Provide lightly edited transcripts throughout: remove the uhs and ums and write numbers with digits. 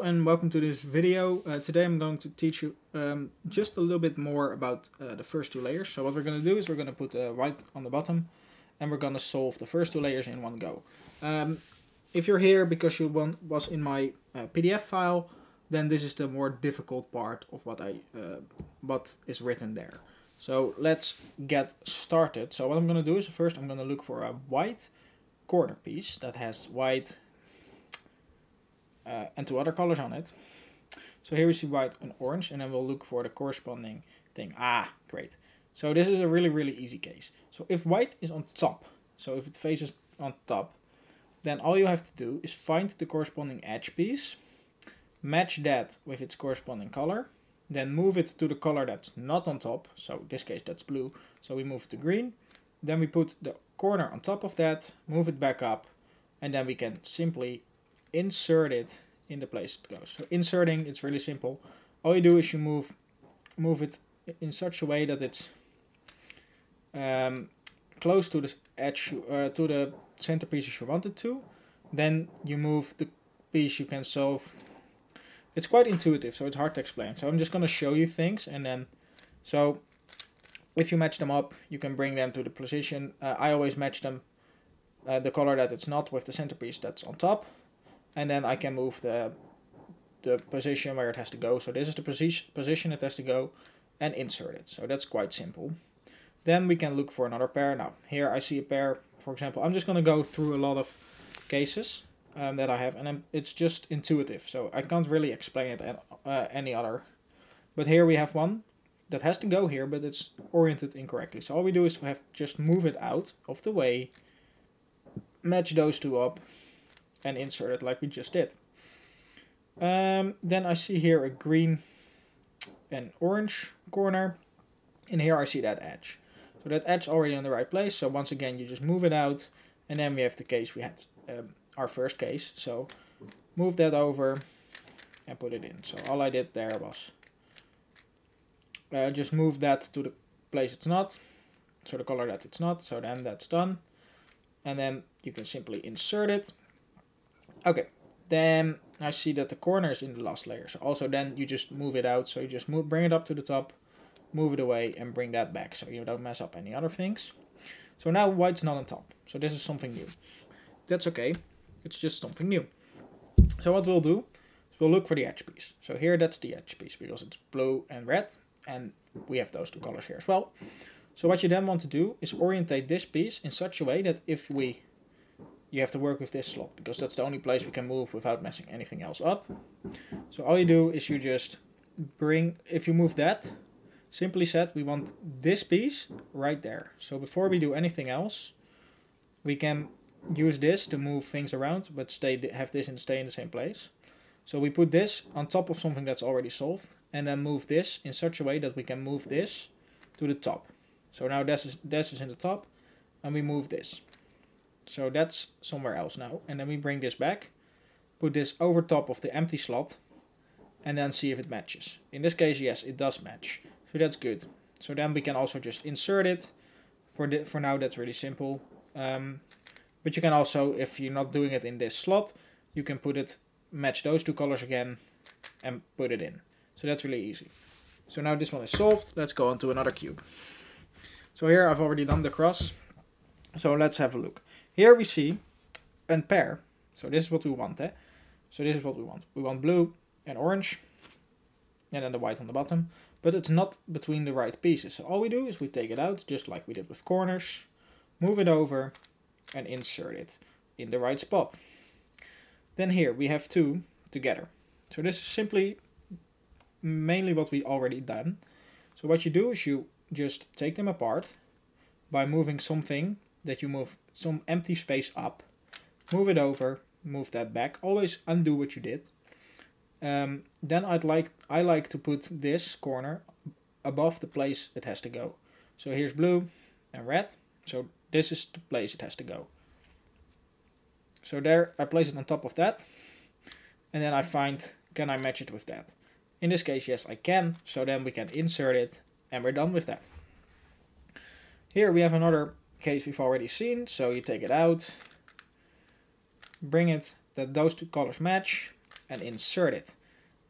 and welcome to this video. Today I'm going to teach you just a little bit more about the first two layers. So what we're going to do is we're going to put white on the bottom and we're going to solve the first two layers in one go. If you're here because you was in my PDF file, then this is the more difficult part of what is written there. So let's get started. So what I'm going to do is first I'm going to look for a white corner piece that has white and two other colors on it. So here we see white and orange, and then we'll look for the corresponding thing. Ah, great. So this is a really easy case. So if white is on top, so if it faces on top, then all you have to do is find the corresponding edge piece, match that with its corresponding color, then move it to the color that's not on top. So in this case that's blue, so we move it to green. Then we put the corner on top of that, move it back up, and then we can simply insert it in the place it goes. So inserting, it's really simple. All you do is you move it in such a way that it's close to the edge, to the center pieces you want it to. Then you move the piece you can solve. It's quite intuitive, so it's hard to explain. So I'm just going to show you things, and then so if you match them up, you can bring them to the position. I always match them the color that it's not with the centerpiece that's on top. And then I can move the position where it has to go. So this is the position it has to go, and insert it. So that's quite simple. Then we can look for another pair. Now here I see a pair, for example. I'm just going to go through a lot of cases that I have, and it's just intuitive. So I can't really explain it any other. But here we have one that has to go here, but it's oriented incorrectly. So all we do is we have to just move it out of the way, match those two up, and insert it like we just did. Then I see here a green and orange corner, and here I see that edge. So that edge already in the right place, so once again you just move it out, and then we have the case we had, our first case. So move that over and put it in. So all I did there was just move that to the place it's not, so the color that it's not, so then that's done. And then you can simply insert it. Okay, then I see that the corner is in the last layer. So also then you just move it out. So you just bring it up to the top, move it away, and bring that back so you don't mess up any other things. So now white's not on top. So this is something new. That's okay. It's just something new. So what we'll do is we'll look for the edge piece. So here that's the edge piece because it's blue and red. And we have those two colors here as well. So what you then want to do is orientate this piece in such a way that you have to work with this slot, because that's the only place we can move without messing anything else up. So all you do is you just if you move that, simply said, we want this piece right there. So before we do anything else, we can use this to move things around, but have this and stay in the same place. So we put this on top of something that's already solved, and then move this in such a way that we can move this to the top. So now this is in the top, and we move this. So that's somewhere else now. And then we bring this back, put this over top of the empty slot, and then see if it matches. In this case, yes, it does match. So that's good. So then we can also just insert it. For now, that's really simple. But you can also, if you're not doing it in this slot, you can match those two colors again, and put it in. So that's really easy. So now this one is solved. Let's go on to another cube. So here I've already done the cross. So let's have a look. Here we see a pair. So this is what we want. So this is what we want. We want blue and orange, and then the white on the bottom. But it's not between the right pieces. So all we do is we take it out, just like we did with corners, move it over, and insert it in the right spot. Then here we have two together. So this is simply mainly what we already done. So what you do is you just take them apart by moving something that you move some empty space up, move it over, move that back, always undo what you did. Then I like to put this corner above the place it has to go. So here's blue and red, so this is the place it has to go. So there I place it on top of that, and then I find, can I match it with that? In this case, yes I can, so then we can insert it, and we're done with that. Here we have another case we've already seen. So you take it out, bring it that those two colors match, and insert it.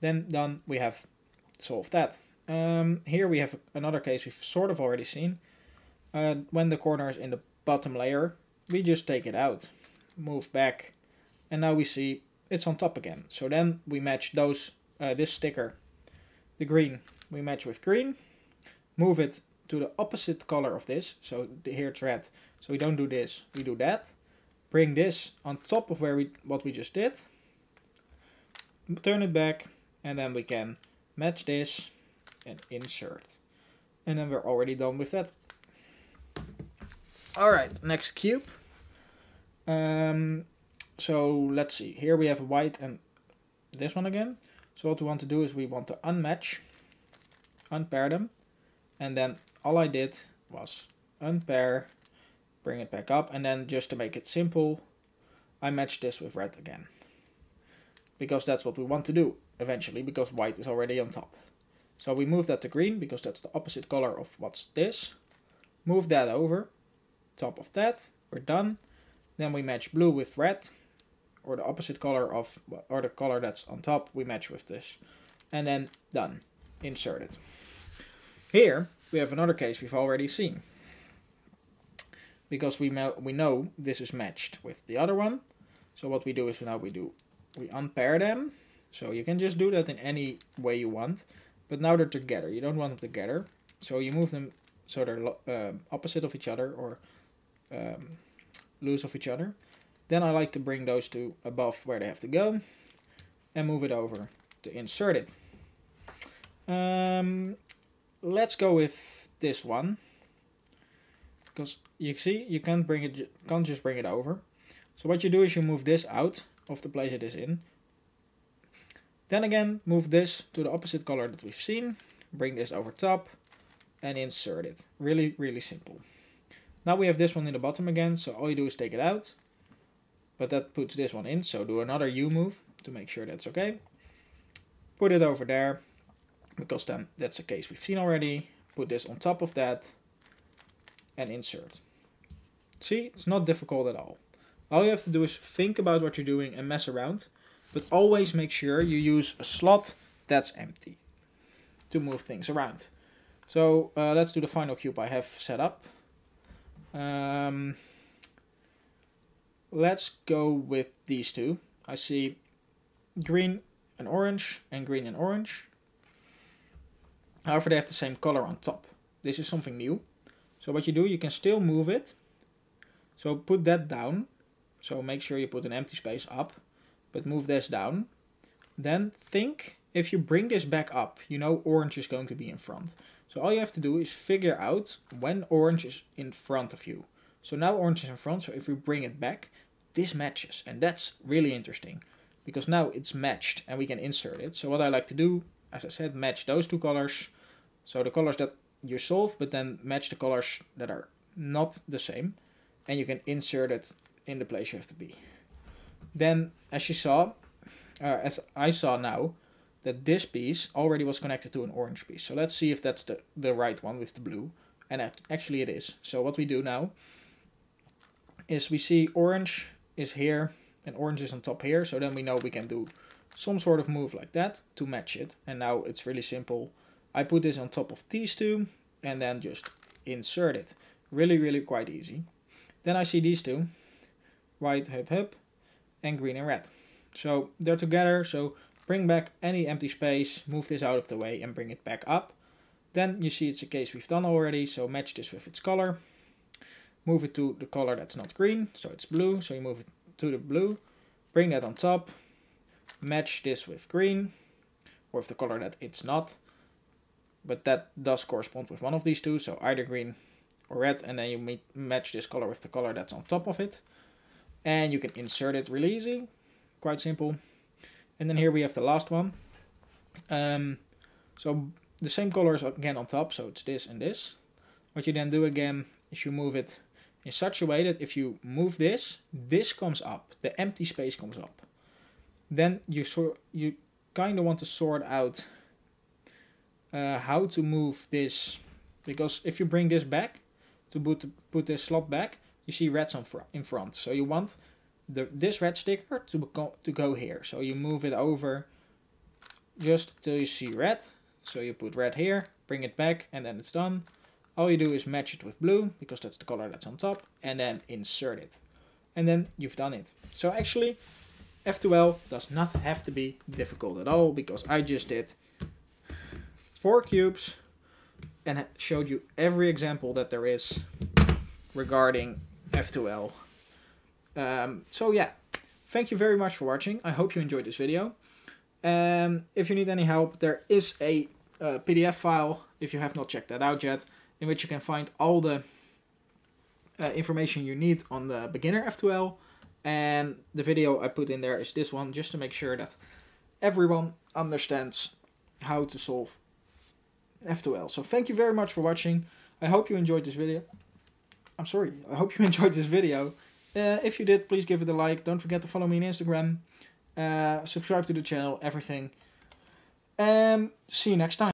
Then done, we have solved that. Here we have another case we've sort of already seen. When the corner is in the bottom layer, we just take it out, move back, and now we see it's on top again. So then we match those, this sticker, the green, we match with green, move it to the opposite color of this. So here it's red, so we don't do this, we do that. Bring this on top of what we just did, turn it back, and then we can match this and insert. And then we're already done with that. Alright, next cube. So let's see, here we have white and this one again. So what we want to do is we want to unmatch, unpair them, and then all I did was unpair, bring it back up, and then just to make it simple, I matched this with red again. Because that's what we want to do eventually, because white is already on top. So we move that to green, because that's the opposite color of what's this. Move that over, top of that, we're done. Then we match blue with red, or the opposite color of, or the color that's on top, we match with this. And then done, insert it. Here we have another case we've already seen. Because we know this is matched with the other one. So what we do is now we unpair them. So you can just do that in any way you want. But now they're together. You don't want them together. So you move them so they're opposite of each other, or loose of each other. Then I like to bring those two above where they have to go. And move it over to insert it. Let's go with this one. Because you see, you can't just bring it over. So what you do is you move this out of the place it is in. Then again, move this to the opposite color that we've seen. Bring this over top and insert it. Really, really simple. Now we have this one in the bottom again, so all you do is take it out. But that puts this one in, so do another U move to make sure that's okay. Put it over there, because then that's a case we've seen already. Put this on top of that and insert. See, it's not difficult at all. All you have to do is think about what you're doing and mess around, but always make sure you use a slot that's empty to move things around. So let's do the final cube I have set up. Let's go with these two. I see green and orange and green and orange. However, they have the same color on top. This is something new. So what you do, you can still move it. So put that down. So make sure you put an empty space up, but move this down. Then think, if you bring this back up, you know orange is going to be in front. So all you have to do is figure out when orange is in front of you. So now orange is in front, so if we bring it back, this matches. And that's really interesting, because now it's matched and we can insert it. So what I like to do, as I said, match those two colors. So the colors that you solve, but then match the colors that are not the same. And you can insert it in the place you have to be. Then, as you saw, as I saw now, that this piece already was connected to an orange piece. So let's see if that's the right one with the blue. And actually it is. So what we do now is we see orange is here and orange is on top here. So then we know we can do some sort of move like that to match it. And now it's really simple. I put this on top of these two and then just insert it. Really, really quite easy. Then I see these two, white, hip, and green and red. So they're together, so bring back any empty space, move this out of the way and bring it back up. Then you see it's a case we've done already, so match this with its color. Move it to the color that's not green, so it's blue, so you move it to the blue. Bring that on top, match this with green, or with the color that it's not. But that does correspond with one of these two, so either green or red, and then you match this color with the color that's on top of it. And you can insert it really easy, quite simple. And then here we have the last one. So the same colors again on top, so it's this and this. What you then do again is you move it in such a way that if you move this, this comes up, the empty space comes up. Then you kind of want to sort out how to move this, because if you bring this back, to put this slot back, you see red's in front. So you want this red sticker to go here. So you move it over just till you see red. So you put red here, bring it back, and then it's done. All you do is match it with blue, because that's the color that's on top, and then insert it. And then you've done it. So actually, F2L does not have to be difficult at all, because I just did 4 cubes and showed you every example that there is regarding F2L. So yeah, thank you very much for watching. I hope you enjoyed this video. If you need any help, there is a PDF file, if you have not checked that out yet, in which you can find all the information you need on the beginner F2L. And the video I put in there is this one, just to make sure that everyone understands how to solve F2L. So thank you very much for watching. I hope you enjoyed this video. I hope you enjoyed this video. If you did, please give it a like. Don't forget to follow me on Instagram. Subscribe to the channel, everything. See you next time.